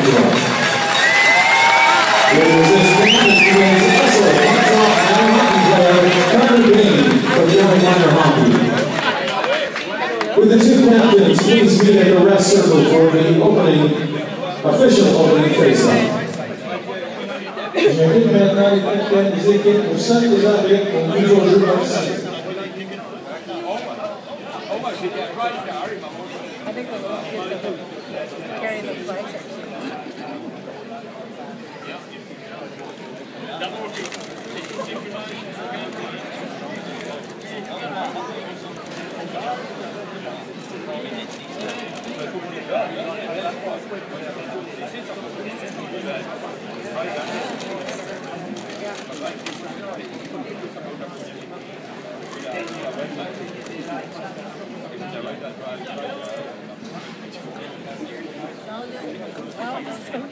With the two captains, please meet at the rest circle for the official opening face-off. J'invite maintenant les capitaines des équipes au centre des arbitres pour mise au jeu officiel. Oh,